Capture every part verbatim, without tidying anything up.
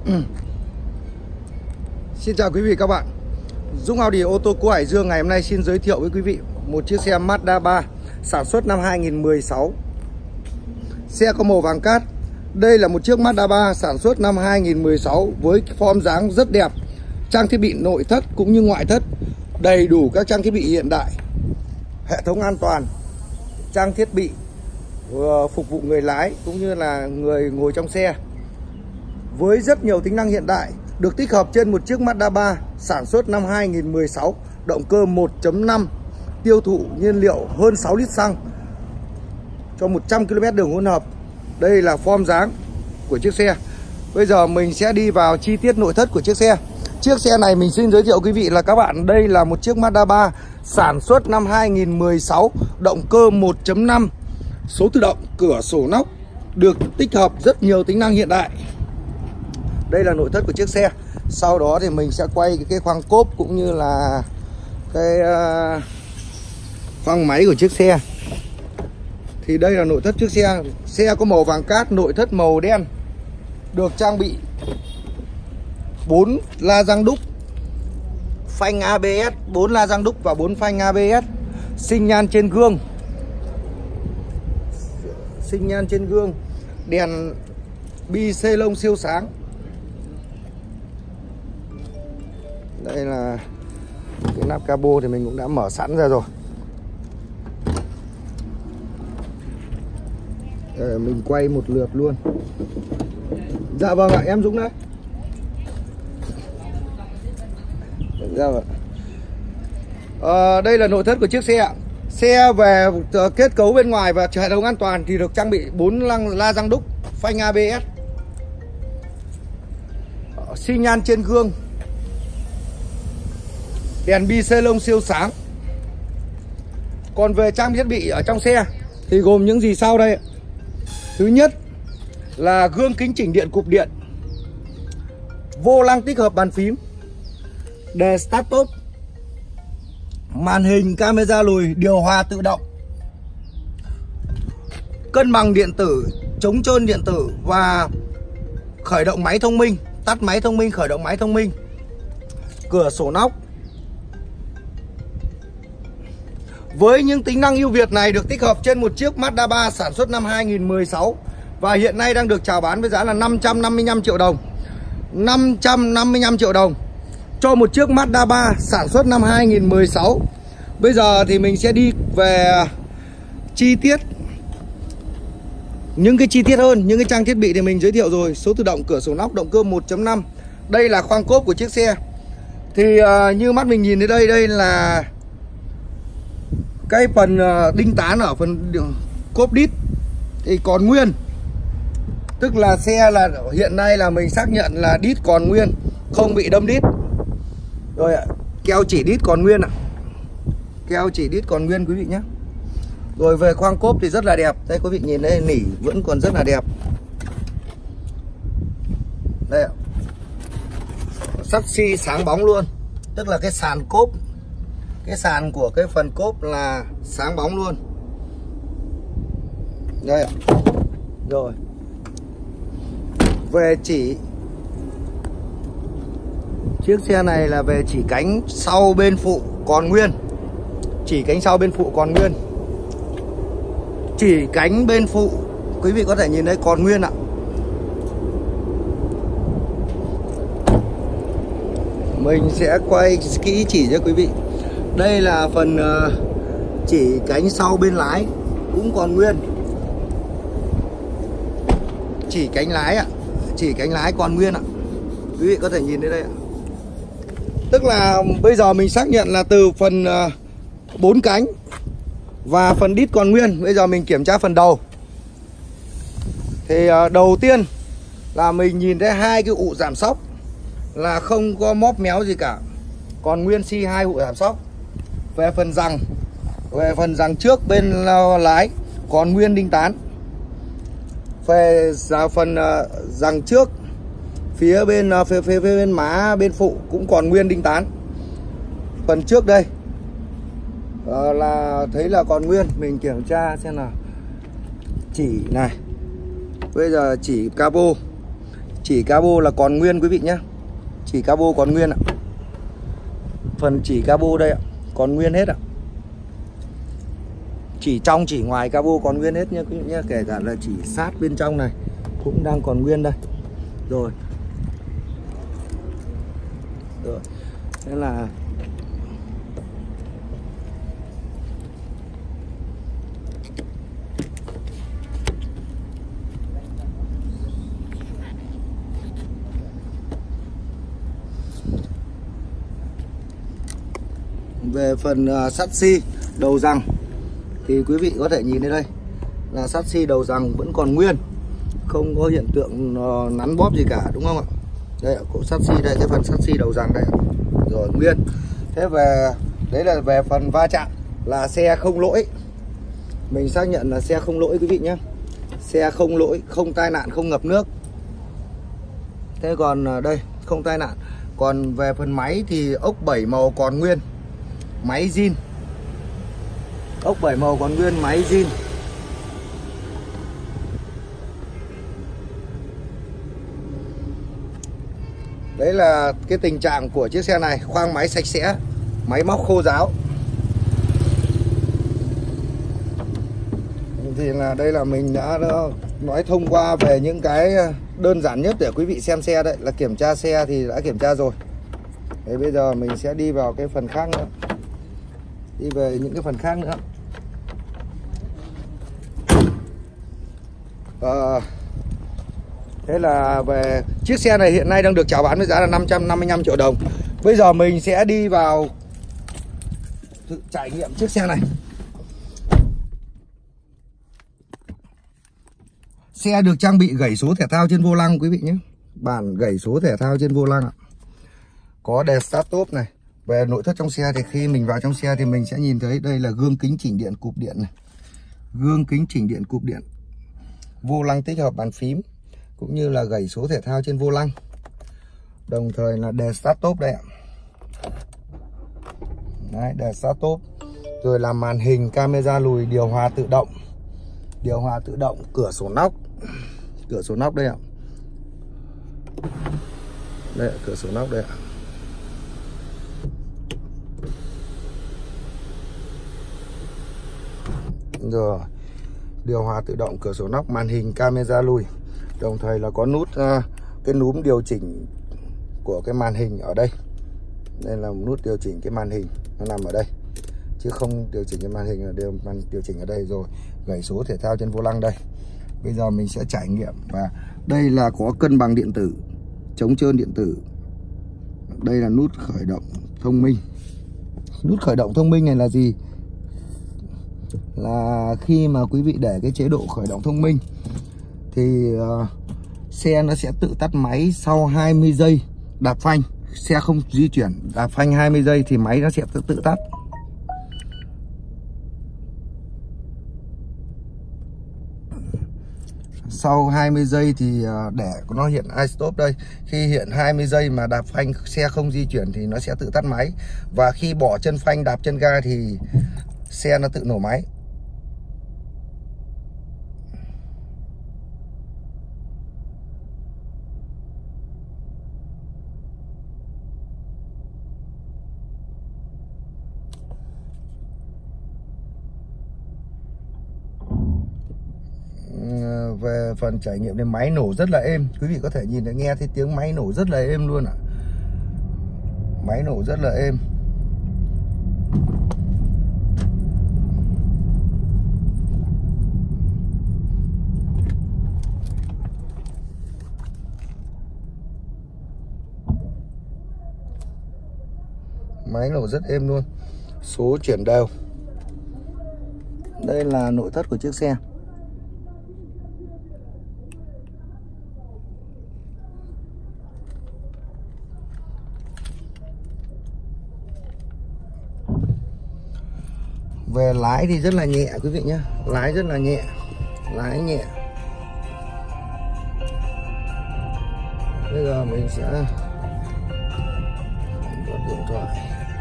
Xin chào quý vị các bạn. Dũng Audi ô tô của Hải Dương ngày hôm nay xin giới thiệu với quý vị một chiếc xe Mazda ba sản xuất năm hai nghìn không trăm mười sáu. Xe có màu vàng cát. Đây là một chiếc Mazda ba sản xuất năm hai nghìn không trăm mười sáu với form dáng rất đẹp. Trang thiết bị nội thất cũng như ngoại thất đầy đủ các trang thiết bị hiện đại. Hệ thống an toàn, trang thiết bị phục vụ người lái cũng như là người ngồi trong xe với rất nhiều tính năng hiện đại được tích hợp trên một chiếc Mazda ba sản xuất năm hai nghìn không trăm mười sáu, động cơ một chấm năm, tiêu thụ nhiên liệu hơn sáu lít xăng cho một trăm ki lô mét đường hỗn hợp. Đây là form dáng của chiếc xe. Bây giờ mình sẽ đi vào chi tiết nội thất của chiếc xe. Chiếc xe này mình xin giới thiệu quý vị là các bạn, đây là một chiếc Mazda ba sản xuất năm hai nghìn không trăm mười sáu, động cơ một chấm năm, số tự động, cửa sổ nóc, được tích hợp rất nhiều tính năng hiện đại. Đây là nội thất của chiếc xe. Sau đó thì mình sẽ quay cái khoang cốp cũng như là cái uh, khoang máy của chiếc xe. Thì đây là nội thất chiếc xe. Xe có màu vàng cát, nội thất màu đen, được trang bị bốn la răng đúc, phanh a bê ét, bốn la răng đúc và bốn phanh a bê ét. Sinh nhan trên gương, sinh nhan trên gương, đèn bi xê lông siêu sáng. Đây là cái nắp capo thì mình cũng đã mở sẵn ra rồi. Để mình quay một lượt luôn. Dạ vâng ạ, em Dũng đấy. Dạ vâng. À, đây là nội thất của chiếc xe ạ. Xe về kết cấu bên ngoài và hệ thống an toàn thì được trang bị bốn la răng đúc, phanh a bê ét, xi nhan trên gương, đèn bi xê lông siêu sáng. Còn về trang thiết bị ở trong xe thì gồm những gì sau đây? Thứ nhất là gương kính chỉnh điện cụp điện, vô lăng tích hợp bàn phím, đề start stop, màn hình camera lùi, điều hòa tự động, cân bằng điện tử, chống trơn điện tử và khởi động máy thông minh, tắt máy thông minh, khởi động máy thông minh, cửa sổ nóc. Với những tính năng ưu việt này được tích hợp trên một chiếc Mazda ba sản xuất năm hai nghìn không trăm mười sáu và hiện nay đang được chào bán với giá là năm trăm năm mươi lăm triệu đồng. năm trăm năm mươi lăm triệu đồng cho một chiếc Mazda ba sản xuất năm hai nghìn không trăm mười sáu. Bây giờ thì mình sẽ đi về chi tiết, những cái chi tiết hơn, những cái trang thiết bị thì mình giới thiệu rồi. Số tự động, cửa sổ nóc, động cơ một chấm năm. Đây là khoang cốp của chiếc xe. Thì uh, như mắt mình nhìn thấy đây, đây là cái phần uh, đinh tán ở phần cốp đít thì còn nguyên. Tức là xe là hiện nay là mình xác nhận là đít còn nguyên, không bị đâm đít. Rồi ạ, keo chỉ đít còn nguyên ạ. Keo chỉ đít còn nguyên quý vị nhé. Rồi về khoang cốp thì rất là đẹp. Đây quý vị nhìn đây, nỉ vẫn còn rất là đẹp. Đây ạ, sắt xi sáng bóng luôn. Tức là cái sàn cốp, cái sàn của cái phần cốp là sáng bóng luôn. Đây ạ. Rồi về chỉ, chiếc xe này là về chỉ cánh sau bên phụ còn nguyên. Chỉ cánh sau bên phụ còn nguyên. Chỉ cánh bên phụ quý vị có thể nhìn thấy còn nguyên ạ. Mình sẽ quay kỹ chỉ cho quý vị. Đây là phần uh, chỉ cánh sau bên lái cũng còn nguyên. Chỉ cánh lái ạ. Chỉ cánh lái còn nguyên ạ. Quý vị có thể nhìn thấy đây ạ. Tức là bây giờ mình xác nhận là từ phần uh, bốn cánh và phần đít còn nguyên. Bây giờ mình kiểm tra phần đầu. Thì uh, đầu tiên là mình nhìn thấy hai cái ụ giảm xóc là không có móp méo gì cả, còn nguyên xi hai ụ giảm xóc. Về phần rằng, về phần rằng trước bên lái còn nguyên đinh tán. Về phần uh, rằng trước phía bên uh, phía, phía, phía bên má bên phụ cũng còn nguyên đinh tán. Phần trước đây uh, là thấy là còn nguyên. Mình kiểm tra xem nào. Chỉ này, bây giờ chỉ capo, Chỉ cabo là còn nguyên quý vị nhé. Chỉ cabo còn nguyên ạ. Phần chỉ cabo đây ạ, còn nguyên hết ạ. Chỉ trong chỉ ngoài cabo còn nguyên hết nhé quý vị nhé. Kể cả là chỉ sát bên trong này cũng đang còn nguyên đây. Rồi. Rồi. Thế là về phần uh, sắt xi đầu rằng thì quý vị có thể nhìn thấy đây là sắt xi đầu rằng vẫn còn nguyên, không có hiện tượng uh, nắn bóp gì cả, đúng không ạ? Đây ạ, cỗ sắt xi đây, cái phần sắt xi đầu rằng đây ạ. Rồi nguyên. Thế về đấy là về phần va chạm là xe không lỗi. Mình xác nhận là xe không lỗi quý vị nhé. Xe không lỗi, không tai nạn, không ngập nước. Thế còn uh, đây không tai nạn. Còn về phần máy thì ốc bảy màu còn nguyên, máy zin. Ốc bảy màu còn nguyên, máy zin. Đấy là cái tình trạng của chiếc xe này. Khoang máy sạch sẽ, máy móc khô ráo. Thì là đây là mình đã nói thông qua về những cái đơn giản nhất để quý vị xem xe. Đấy là kiểm tra xe thì đã kiểm tra rồi. Thế bây giờ mình sẽ đi vào cái phần khác nữa. Đi về những cái phần khác nữa. À, thế là về chiếc xe này hiện nay đang được chào bán với giá là năm trăm năm mươi lăm triệu đồng. Bây giờ mình sẽ đi vào thử trải nghiệm chiếc xe này. Xe được trang bị gảy số thể thao trên vô lăng quý vị nhé. Bản gảy số thể thao trên vô lăng ạ. Có đèn start top này. Về nội thất trong xe thì khi mình vào trong xe thì mình sẽ nhìn thấy đây là gương kính chỉnh điện cụp điện này. Gương kính chỉnh điện cụp điện. Vô lăng tích hợp bàn phím cũng như là gảy số thể thao trên vô lăng. Đồng thời là đèn start top đây ạ. Đấy, đèn start top. Rồi là màn hình camera lùi, điều hòa tự động. Điều hòa tự động, cửa sổ nóc. Cửa sổ nóc đây ạ. Đây ạ, cửa sổ nóc đây ạ. Rồi, điều hòa tự động, cửa sổ nóc, màn hình camera lùi. Đồng thời là có nút uh, cái núm điều chỉnh của cái màn hình ở đây. Đây là nút điều chỉnh cái màn hình, nó nằm ở đây chứ không điều chỉnh cái màn hình ở đều màn điều chỉnh ở đây. Rồi gảy số thể thao trên vô lăng đây. Bây giờ mình sẽ trải nghiệm. Và đây là có cân bằng điện tử, chống trơn điện tử. Đây là nút khởi động thông minh. Nút khởi động thông minh này là gì? Là khi mà quý vị để cái chế độ khởi động thông minh thì uh, xe nó sẽ tự tắt máy sau hai mươi giây đạp phanh. Xe không di chuyển, đạp phanh hai mươi giây thì máy nó sẽ tự, tự tắt. Sau hai mươi giây thì uh, để nó hiện iStop đây. Khi hiện hai mươi giây mà đạp phanh xe không di chuyển thì nó sẽ tự tắt máy. Và khi bỏ chân phanh đạp chân ga thì xe nó tự nổ máy. Về phần trải nghiệm thì máy nổ rất là êm. Quý vị có thể nhìn thấy, nghe thấy tiếng máy nổ rất là êm luôn ạ. Máy nổ rất là êm. Máy nổ rất êm luôn. Số chuyển đều. Đây là nội thất của chiếc xe. Về lái thì rất là nhẹ quý vị nhé. Lái rất là nhẹ. Lái nhẹ. Bây giờ mình sẽ bật điện thoại.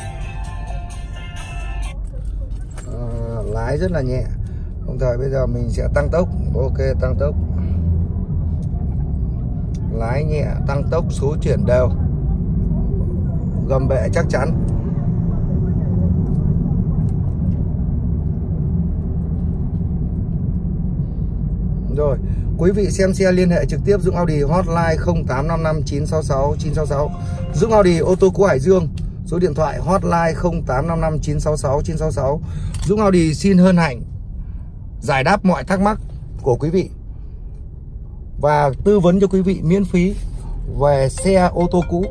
à, Lái rất là nhẹ. Đồng thời bây giờ mình sẽ tăng tốc. Ok, tăng tốc. Lái nhẹ, tăng tốc, số chuyển đều, gầm bệ chắc chắn. Rồi, quý vị xem xe liên hệ trực tiếp Dũng Audi, hotline không tám năm năm chín sáu sáu chín sáu sáu. Dũng Audi ô tô cũ Hải Dương, số điện thoại hotline không tám năm năm chín sáu sáu chín sáu sáu. Dũng Audi xin hân hạnh giải đáp mọi thắc mắc của quý vị và tư vấn cho quý vị miễn phí về xe ô tô cũ.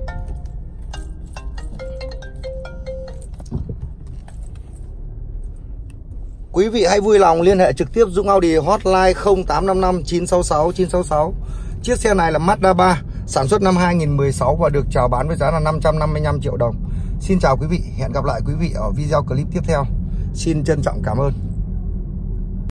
Quý vị hãy vui lòng liên hệ trực tiếp Dũng Audi, hotline không tám năm năm chín sáu sáu chín sáu sáu. Chiếc xe này là Mazda ba, sản xuất năm hai nghìn không trăm mười sáu và được chào bán với giá là năm trăm năm mươi lăm triệu đồng. Xin chào quý vị, hẹn gặp lại quý vị ở video clip tiếp theo. Xin trân trọng cảm ơn.